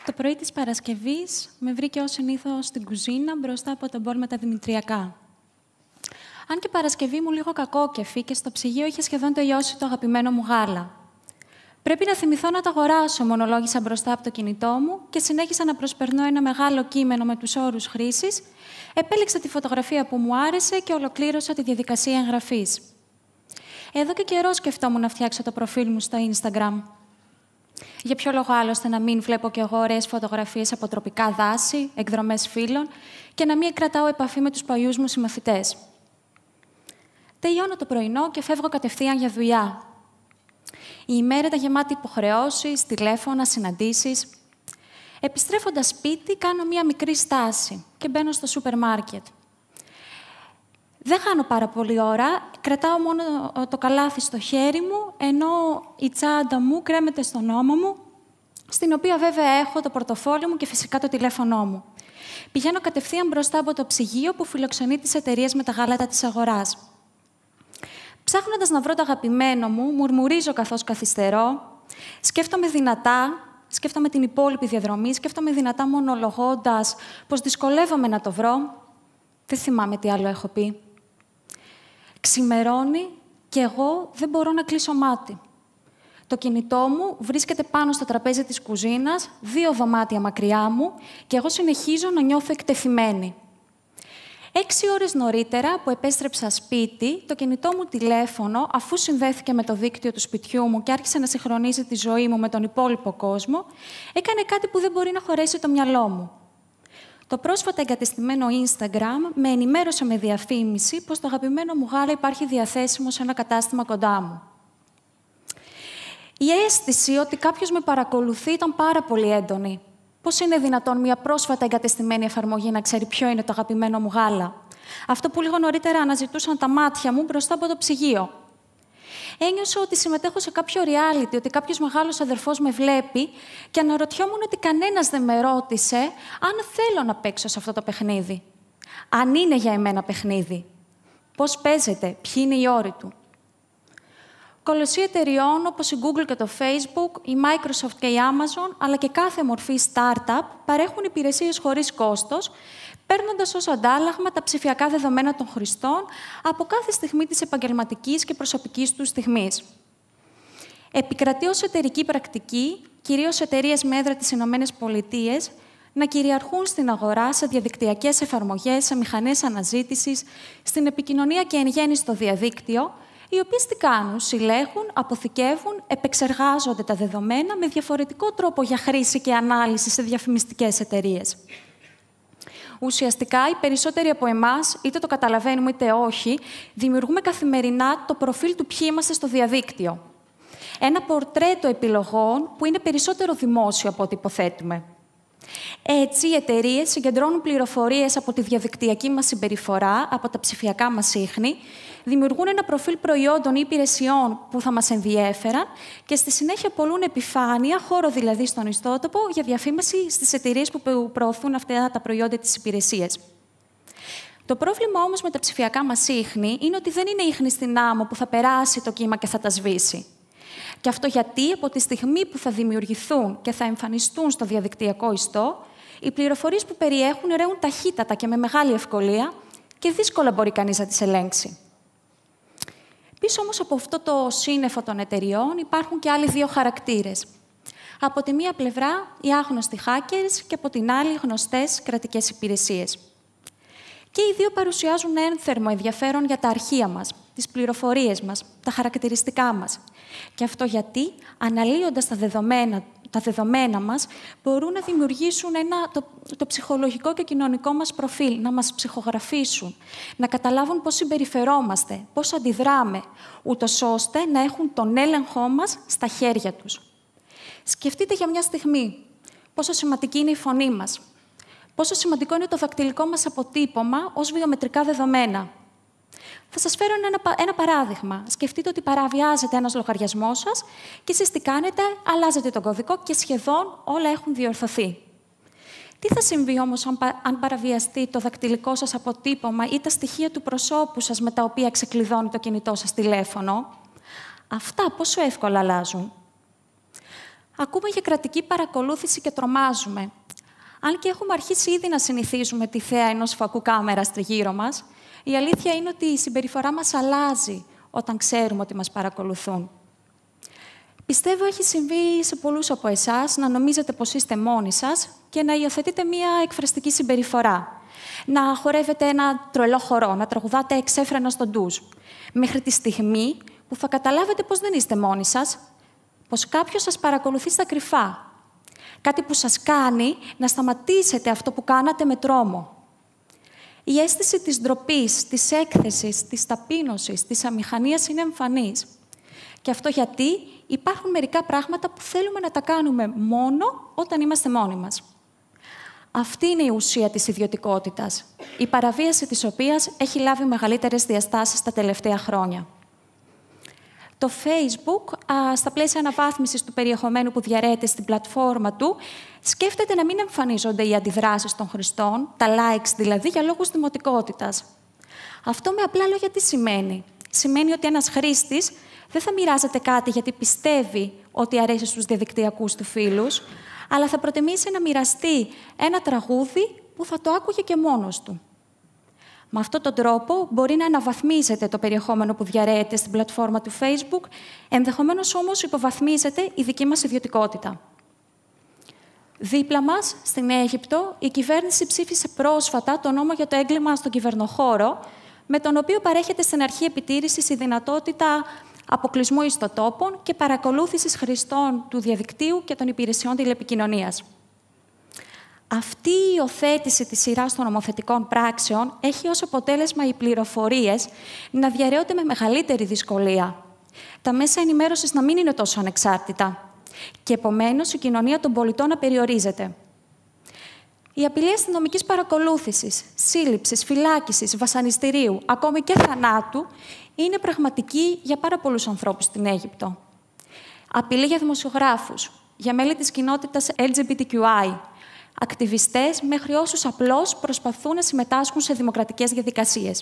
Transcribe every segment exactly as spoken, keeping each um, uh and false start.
Το πρωί της Παρασκευής με βρήκε ως συνήθως στην κουζίνα μπροστά από τον μπολ με τα δημητριακά. Αν και Παρασκευή μου λίγο κακόκεφη και στο ψυγείο είχε σχεδόν τελειώσει το αγαπημένο μου γάλα. Πρέπει να θυμηθώ να το αγοράσω, μονολόγησα μπροστά από το κινητό μου και συνέχισα να προσπερνώ ένα μεγάλο κείμενο με τους όρους χρήσης, επέλεξα τη φωτογραφία που μου άρεσε και ολοκλήρωσα τη διαδικασία εγγραφής. Εδώ και καιρό σκεφτόμουν να φτιάξω το προφίλ μου στο Instagram. Για ποιο λόγο άλλωστε να μην βλέπω κι εγώ ωραίες φωτογραφίες από τροπικά δάση, εκδρομές φίλων και να μην κρατάω επαφή με τους παλιούς μου συμμαθητές. Τελειώνω το πρωινό και φεύγω κατευθείαν για δουλειά. Η ημέρα ήταν γεμάτη υποχρεώσεις, τηλέφωνα, συναντήσεις. Επιστρέφοντας σπίτι, κάνω μία μικρή στάση και μπαίνω στο σούπερ μάρκετ. Δεν χάνω πάρα πολύ ώρα, κρατάω μόνο το καλάθι στο χέρι μου, ενώ η τσάντα μου κρέμεται στον ώμο μου, στην οποία βέβαια έχω το πορτοφόλι μου και φυσικά το τηλέφωνό μου. Πηγαίνω κατευθείαν μπροστά από το ψυγείο που φιλοξενεί τις εταιρείες με τα γάλατα της αγοράς. Ψάχνοντας να βρω το αγαπημένο μου, μουρμουρίζω καθώς καθυστερώ, σκέφτομαι δυνατά, σκέφτομαι την υπόλοιπη διαδρομή, σκέφτομαι δυνατά μονολογώντας πως δυσκολεύομαι να το βρω. Δεν θυμάμαι τι άλλο έχω πει. Ξημερώνει και εγώ δεν μπορώ να κλείσω μάτι. Το κινητό μου βρίσκεται πάνω στο τραπέζι της κουζίνας, δύο δωμάτια μακριά μου και εγώ συνεχίζω να νιώθω εκτεθειμένη. Έξι ώρες νωρίτερα που επέστρεψα σπίτι, το κινητό μου τηλέφωνο, αφού συνδέθηκε με το δίκτυο του σπιτιού μου και άρχισε να συγχρονίζει τη ζωή μου με τον υπόλοιπο κόσμο, έκανε κάτι που δεν μπορεί να χωρέσει το μυαλό μου. Το πρόσφατα εγκατεστημένο Instagram με ενημέρωσε με διαφήμιση πως το αγαπημένο μου γάλα υπάρχει διαθέσιμο σε ένα κατάστημα κοντά μου. Η αίσθηση ότι κάποιος με παρακολουθεί ήταν πάρα πολύ έντονη. Πώς είναι δυνατόν μια πρόσφατα εγκατεστημένη εφαρμογή να ξέρει ποιο είναι το αγαπημένο μου γάλα? Αυτό που λίγο νωρίτερα αναζητούσαν τα μάτια μου μπροστά από το ψυγείο. Ένιωσα ότι συμμετέχω σε κάποιο reality, ότι κάποιος μεγάλος αδερφός με βλέπει και αναρωτιόμουν ότι κανένας δεν με ρώτησε αν θέλω να παίξω σε αυτό το παιχνίδι. Αν είναι για εμένα παιχνίδι. Πώς παίζεται, ποιοι είναι οι όροι του. Κολοσσοί εταιριών όπως η Google και το Facebook, η Microsoft και η Amazon, αλλά και κάθε μορφή startup παρέχουν υπηρεσίες χωρίς κόστος, παίρνοντας ως αντάλλαγμα τα ψηφιακά δεδομένα των χρηστών από κάθε στιγμή της επαγγελματικής και προσωπικής τους στιγμής. Επικρατεί ως εταιρική πρακτική, κυρίως εταιρείες με έδρα τις Ηνωμένες Πολιτείες, να κυριαρχούν στην αγορά σε διαδικτυακές εφαρμογές, σε μηχανές αναζήτησης, στην επικοινωνία και εν γέννη στο διαδίκτυο, οι οποίες τι κάνουν, συλλέγουν, αποθηκεύουν, επεξεργάζονται τα δεδομένα με διαφορετικό τρόπο για χρήση και ανάλυση σε διαφημιστικές εταιρείες. Ουσιαστικά, οι περισσότεροι από εμάς, είτε το καταλαβαίνουμε είτε όχι, δημιουργούμε καθημερινά το προφίλ του ποιοι είμαστε στο διαδίκτυο. Ένα πορτρέτο επιλογών που είναι περισσότερο δημόσιο από ό,τι υποθέτουμε. Έτσι, οι εταιρείες συγκεντρώνουν πληροφορίες από τη διαδικτυακή μας συμπεριφορά, από τα ψηφιακά μας ίχνη, δημιουργούν ένα προφίλ προϊόντων ή υπηρεσιών που θα μας ενδιέφεραν και στη συνέχεια πωλούν επιφάνεια, χώρο δηλαδή στον ιστότοπο, για διαφήμιση στις εταιρείες που προωθούν αυτά τα προϊόντα της υπηρεσίας. Το πρόβλημα όμως με τα ψηφιακά μας ίχνη είναι ότι δεν είναι ίχνη στην άμμο που θα περάσει το κύμα και θα τα σβήσει. Και αυτό γιατί από τη στιγμή που θα δημιουργηθούν και θα εμφανιστούν στο διαδικτυακό ιστό, οι πληροφορίες που περιέχουν ρέουν ταχύτατα και με μεγάλη ευκολία και δύσκολα μπορεί κανείς να τις ελέγξει. Πίσω όμως από αυτό το σύννεφο των εταιριών υπάρχουν και άλλοι δύο χαρακτήρες. Από τη μία πλευρά οι άγνωστοι hackers και από την άλλη γνωστές κρατικές υπηρεσίες. Και οι δύο παρουσιάζουν ένθερμο ενδιαφέρον για τα αρχεία μας, τις πληροφορίες μας, τα χαρακτηριστικά μας. Και αυτό γιατί, αναλύοντας τα δεδομένα, τα δεδομένα μας, μπορούν να δημιουργήσουν ένα, το, το ψυχολογικό και κοινωνικό μας προφίλ, να μας ψυχογραφήσουν, να καταλάβουν πώς συμπεριφερόμαστε, πώς αντιδράμε, ούτως ώστε να έχουν τον έλεγχό μας στα χέρια τους. Σκεφτείτε για μια στιγμή πόσο σημαντική είναι η φωνή μας, πόσο σημαντικό είναι το δακτυλικό μας αποτύπωμα ως βιομετρικά δεδομένα. Θα σας φέρω ένα, ένα παράδειγμα. Σκεφτείτε ότι παραβιάζεται ένας λογαριασμός σας και εσείς τι κάνετε, αλλάζετε τον κωδικό και σχεδόν όλα έχουν διορθωθεί. Τι θα συμβεί όμως αν, αν παραβιαστεί το δακτυλικό σας αποτύπωμα ή τα στοιχεία του προσώπου σας με τα οποία ξεκλειδώνει το κινητό σας τηλέφωνο? Αυτά πόσο εύκολα αλλάζουν. Ακούμε για κρατική παρακολούθηση και τρομάζουμε. Αν και έχουμε αρχίσει ήδη να συνηθίζουμε τη θέα ενός φακού κάμερας τριγύρω μας, η αλήθεια είναι ότι η συμπεριφορά μας αλλάζει όταν ξέρουμε ότι μας παρακολουθούν. Πιστεύω έχει συμβεί σε πολλούς από εσάς να νομίζετε πως είστε μόνοι σας και να υιοθετείτε μία εκφραστική συμπεριφορά. Να χορεύετε ένα τρελό χορό, να τραγουδάτε εξέφρενα στο ντουζ. Μέχρι τη στιγμή που θα καταλάβετε πως δεν είστε μόνοι σας, πως κάποιος σας παρακολουθεί στα κρυφά. Κάτι που σας κάνει να σταματήσετε αυτό που κάνατε με τρόμο. Η αίσθηση της ντροπής, της έκθεσης, της ταπείνωσης, της αμηχανίας είναι εμφανής. Και αυτό γιατί υπάρχουν μερικά πράγματα που θέλουμε να τα κάνουμε μόνο όταν είμαστε μόνοι μας. Αυτή είναι η ουσία της ιδιωτικότητας, η παραβίαση της οποίας έχει λάβει μεγαλύτερες διαστάσεις τα τελευταία χρόνια. Το Facebook, α, στα πλαίσια αναβάθμισης του περιεχομένου που διαρρέεται στην πλατφόρμα του, σκέφτεται να μην εμφανίζονται οι αντιδράσεις των χρηστών, τα likes δηλαδή, για λόγους δημοτικότητας. Αυτό με απλά λόγια τι σημαίνει? Σημαίνει ότι ένας χρήστης δεν θα μοιράζεται κάτι γιατί πιστεύει ότι αρέσει στους διαδικτυακούς του φίλους, αλλά θα προτιμήσει να μοιραστεί ένα τραγούδι που θα το άκουγε και μόνος του. Με αυτόν τον τρόπο μπορεί να αναβαθμίζεται το περιεχόμενο που διαρρέεται στην πλατφόρμα του Facebook, ενδεχομένως όμως υποβαθμίζεται η δική μας ιδιωτικότητα. Δίπλα μας, στην Αίγυπτο, η κυβέρνηση ψήφισε πρόσφατα το νόμο για το έγκλημα στον κυβερνοχώρο, με τον οποίο παρέχεται στην αρχή επιτήρησης η δυνατότητα αποκλεισμού ιστοτόπων και παρακολούθησης χρηστών του διαδικτύου και των υπηρεσιών τηλεπικοινωνίας. Αυτή η υιοθέτηση της σειράς των νομοθετικών πράξεων έχει ως αποτέλεσμα οι πληροφορίες να διαρρέονται με μεγαλύτερη δυσκολία. Τα μέσα ενημέρωσης να μην είναι τόσο ανεξάρτητα και επομένως η κοινωνία των πολιτών να περιορίζεται. Η απειλή αστυνομικής παρακολούθησης, σύλληψης, φυλάκισης, βασανιστηρίου, ακόμη και θανάτου, είναι πραγματική για πάρα πολλούς ανθρώπους στην Αίγυπτο. Απειλή για δημοσιογράφους, για μέλη της κοινότητας ελ τζι μπι τι κιου άι, ακτιβιστές μέχρι όσους απλώς προσπαθούν να συμμετάσχουν σε δημοκρατικές διαδικασίες.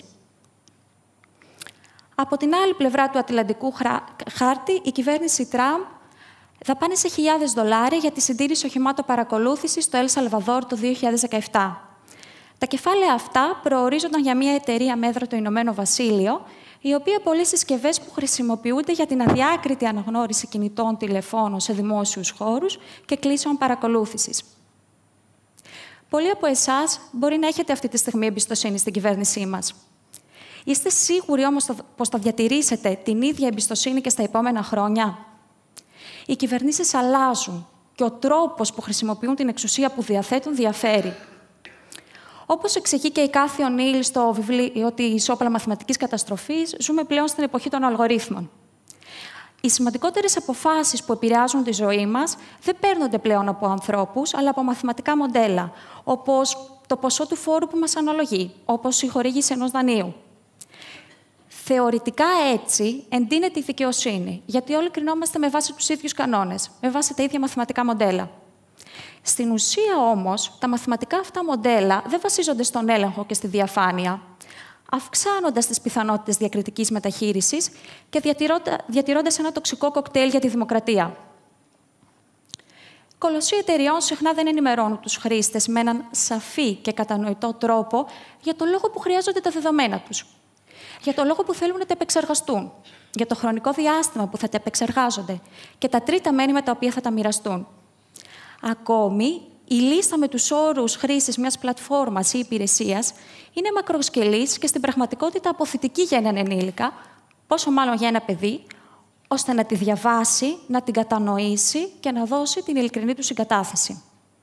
Από την άλλη πλευρά του Ατλαντικού χάρτη, η κυβέρνηση Τραμπ δαπάνησε χιλιάδες δολάρια για τη συντήρηση οχημάτων παρακολούθησης στο Ελ Σαλβαδόρ το δύο χιλιάδες δεκαεπτά. Τα κεφάλαια αυτά προορίζονταν για μια εταιρεία με έδρα το Ηνωμένο Βασίλειο, η οποία πωλεί συσκευές που χρησιμοποιούνται για την αδιάκριτη αναγνώριση κινητών τηλεφώνων σε δημόσιους χώρους και κλήσεων παρακολούθησης. Πολλοί από εσάς μπορεί να έχετε αυτή τη στιγμή εμπιστοσύνη στην κυβέρνησή μας. Είστε σίγουροι όμως πως θα διατηρήσετε την ίδια εμπιστοσύνη και στα επόμενα χρόνια? Οι κυβερνήσεις αλλάζουν και ο τρόπος που χρησιμοποιούν την εξουσία που διαθέτουν διαφέρει. Όπως εξηγεί και η Κάθη Ονίλ στο βιβλίο της «Όπλα μαθηματικής καταστροφής», ζούμε πλέον στην εποχή των αλγορίθμων. Οι σημαντικότερες αποφάσεις που επηρεάζουν τη ζωή μας δεν παίρνονται πλέον από ανθρώπους, αλλά από μαθηματικά μοντέλα, όπως το ποσό του φόρου που μας αναλογεί, όπως η χορήγηση ενός δανείου. Θεωρητικά έτσι εντείνεται η δικαιοσύνη, γιατί όλοι κρινόμαστε με βάση τους ίδιους κανόνες, με βάση τα ίδια μαθηματικά μοντέλα. Στην ουσία όμως, τα μαθηματικά αυτά μοντέλα δεν βασίζονται στον έλεγχο και στη διαφάνεια, αυξάνοντας τις πιθανότητες διακριτικής μεταχείρισης και διατηρώντας ένα τοξικό κοκτέιλ για τη δημοκρατία. Κολοσσοί εταιριών συχνά δεν ενημερώνουν τους χρήστες με έναν σαφή και κατανοητό τρόπο για το λόγο που χρειάζονται τα δεδομένα τους, για το λόγο που θέλουν να τα επεξεργαστούν, για το χρονικό διάστημα που θα τα επεξεργάζονται και τα τρίτα μέρη με τα οποία θα τα μοιραστούν. Ακόμη, η λίστα με τους όρους χρήσης μιας πλατφόρμας ή υπηρεσίας είναι μακροσκελής και στην πραγματικότητα αποθητική για έναν ενήλικα, πόσο μάλλον για ένα παιδί, ώστε να τη διαβάσει, να την κατανοήσει και να δώσει την ειλικρινή του συγκατάθεση.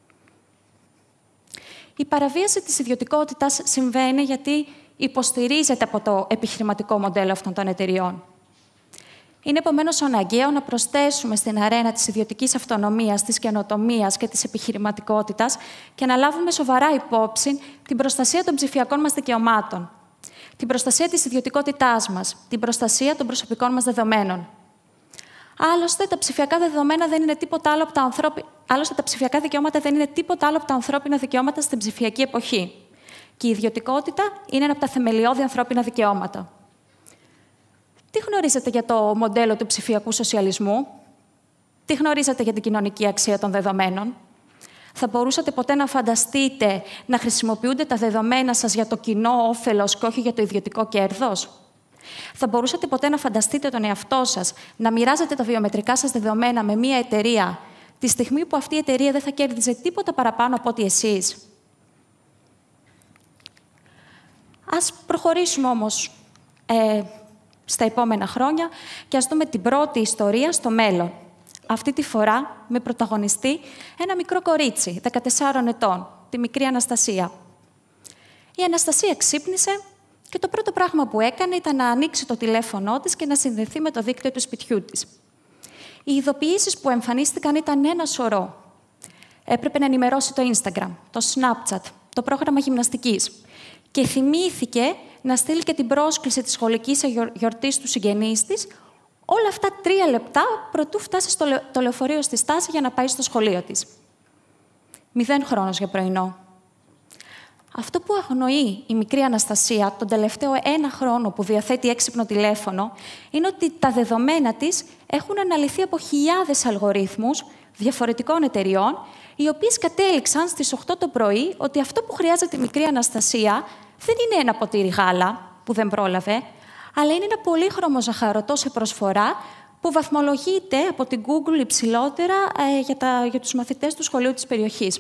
Η παραβίαση της ιδιωτικότητας συμβαίνει γιατί υποστηρίζεται από το επιχειρηματικό μοντέλο αυτών των εταιριών. Είναι επομένως αναγκαίο να προσθέσουμε στην αρένα της ιδιωτικής αυτονομίας, της καινοτομίας και της επιχειρηματικότητας και να λάβουμε σοβαρά υπόψη την προστασία των ψηφιακών μας δικαιωμάτων, την προστασία της ιδιωτικότητάς μας, την προστασία των προσωπικών μας δεδομένων. Άλλωστε, τα ψηφιακά δεδομένα δεν είναι τίποτα άλλο από τα ανθρώπι... Άλλωστε, τα ψηφιακά δικαιώματα δεν είναι τίποτα άλλο από τα ανθρώπινα δικαιώματα στην ψηφιακή εποχή. Και η ιδιωτικότητα είναι ένα από τα θεμελιώδη ανθρώπινα δικαιώματα. Τι γνωρίζετε για το μοντέλο του ψηφιακού σοσιαλισμού? Τι γνωρίζετε για την κοινωνική αξία των δεδομένων? Θα μπορούσατε ποτέ να φανταστείτε να χρησιμοποιούνται τα δεδομένα σας για το κοινό όφελος και όχι για το ιδιωτικό κέρδος? Θα μπορούσατε ποτέ να φανταστείτε τον εαυτό σας να μοιράζετε τα βιομετρικά σας δεδομένα με μία εταιρεία, τη στιγμή που αυτή η εταιρεία δεν θα κέρδιζε τίποτα παραπάνω από ό,τι εσείς? Ας προχωρήσουμε όμως ε, στα επόμενα χρόνια και ας δούμε την πρώτη ιστορία στο μέλλον. Αυτή τη φορά με πρωταγωνιστή ένα μικρό κορίτσι, δεκατεσσάρων ετών, τη μικρή Αναστασία. Η Αναστασία ξύπνησε και το πρώτο πράγμα που έκανε ήταν να ανοίξει το τηλέφωνό της και να συνδεθεί με το δίκτυο του σπιτιού της. Οι ειδοποιήσεις που εμφανίστηκαν ήταν ένα σωρό. Έπρεπε να ενημερώσει το Instagram, το Snapchat, το πρόγραμμα γυμναστικής και θυμήθηκε να στείλει και την πρόσκληση της σχολικής γιορτής του συγγενείς της, όλα αυτά τρία λεπτά προτού φτάσει στο λε... το λεωφορείο στη στάση για να πάει στο σχολείο της. Μηδέν χρόνος για πρωινό. Αυτό που αγνοεί η μικρή Αναστασία τον τελευταίο ένα χρόνο που διαθέτει έξυπνο τηλέφωνο είναι ότι τα δεδομένα της έχουν αναλυθεί από χιλιάδες αλγορίθμους διαφορετικών εταιριών, οι οποίες κατέληξαν στις οκτώ το πρωί ότι αυτό που χρειάζεται η μικρή Αναστασία δεν είναι ένα ποτήρι γάλα που δεν πρόλαβε, αλλά είναι ένα πολύχρωμο ζαχαρωτό σε προσφορά που βαθμολογείται από την Google υψηλότερα ε, για, τα, για τους μαθητές του σχολείου της περιοχής.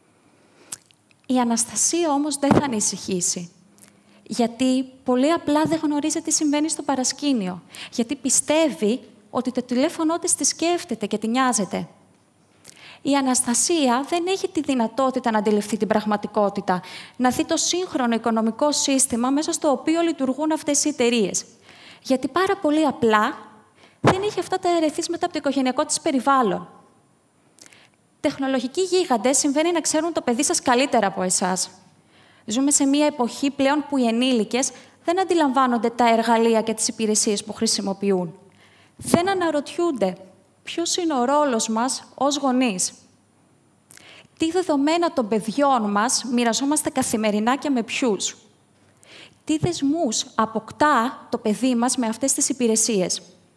Η Αναστασία όμως δεν θα ανησυχήσει, γιατί πολύ απλά δεν γνωρίζει τι συμβαίνει στο παρασκήνιο, γιατί πιστεύει ότι το τηλέφωνο της τη σκέφτεται και τη νοιάζεται. Η Αναστασία δεν έχει τη δυνατότητα να αντιληφθεί την πραγματικότητα, να δει το σύγχρονο οικονομικό σύστημα μέσα στο οποίο λειτουργούν αυτές οι εταιρείες. Γιατί πάρα πολύ απλά δεν έχει αυτά τα ερεθίσματα από το οικογενειακό της περιβάλλον. Τεχνολογικοί γίγαντες συμβαίνει να ξέρουν το παιδί σας καλύτερα από εσάς. Ζούμε σε μια εποχή πλέον που οι ενήλικες δεν αντιλαμβάνονται τα εργαλεία και τις υπηρεσίες που χρησιμοποιούν. Δεν αναρωτιούνται ποιος είναι ο ρόλος μας ως γονείς. Τι δεδομένα των παιδιών μας μοιραζόμαστε καθημερινά και με ποιους. Τι δεσμούς αποκτά το παιδί μας με αυτές τις υπηρεσίες.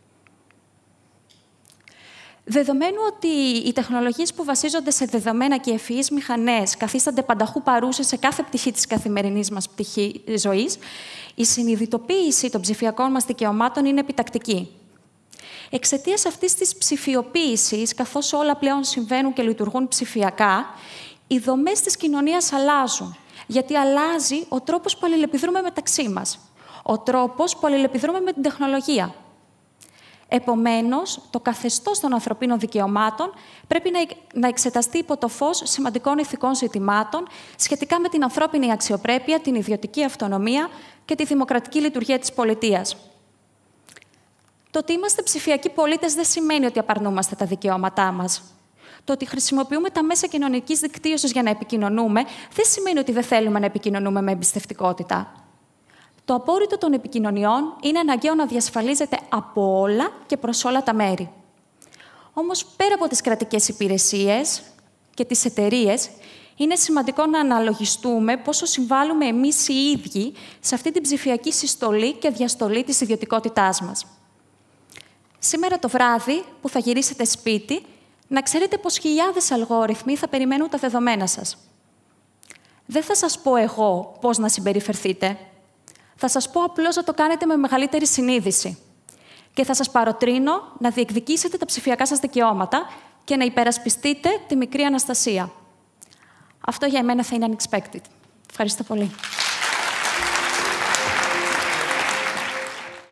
Δεδομένου ότι οι τεχνολογίες που βασίζονται σε δεδομένα και ευφυείς μηχανές καθίστανται πανταχού παρούσες σε κάθε πτυχή της καθημερινής μας πτυχή ζωής, η συνειδητοποίηση των ψηφιακών μας δικαιωμάτων είναι επιτακτική. Εξαιτίας αυτής της ψηφιοποίησης, καθώς όλα πλέον συμβαίνουν και λειτουργούν ψηφιακά, οι δομές της κοινωνίας αλλάζουν, γιατί αλλάζει ο τρόπος που αλληλεπιδρούμε μεταξύ μας, ο τρόπος που αλληλεπιδρούμε με την τεχνολογία. Επομένως, το καθεστώς των ανθρωπίνων δικαιωμάτων πρέπει να εξεταστεί υπό το φως σημαντικών ηθικών ζητημάτων σχετικά με την ανθρώπινη αξιοπρέπεια, την ιδιωτική αυτονομία και τη δημοκρατική λειτουργία της πολιτείας. Το ότι είμαστε ψηφιακοί πολίτες δεν σημαίνει ότι απαρνούμαστε τα δικαιώματά μας. Το ότι χρησιμοποιούμε τα μέσα κοινωνικής δικτύωσης για να επικοινωνούμε δεν σημαίνει ότι δεν θέλουμε να επικοινωνούμε με εμπιστευτικότητα. Το απόρριτο των επικοινωνιών είναι αναγκαίο να διασφαλίζεται από όλα και προς όλα τα μέρη. Όμως, πέρα από τις κρατικές υπηρεσίες και τις εταιρείες, είναι σημαντικό να αναλογιστούμε πόσο συμβάλλουμε εμείς οι ίδιοι σε αυτή την ψηφιακή συστολή και διαστολή της ιδιωτικότητάς μας. Σήμερα το βράδυ που θα γυρίσετε σπίτι, να ξέρετε πως χιλιάδες αλγόριθμοι θα περιμένουν τα δεδομένα σας. Δεν θα σας πω εγώ πώς να συμπεριφερθείτε. Θα σας πω απλώς να το κάνετε με μεγαλύτερη συνείδηση. Και θα σας παροτρύνω να διεκδικήσετε τα ψηφιακά σας δικαιώματα και να υπερασπιστείτε τη μικρή Αναστασία. Αυτό για εμένα θα είναι unexpected. Ευχαριστώ πολύ.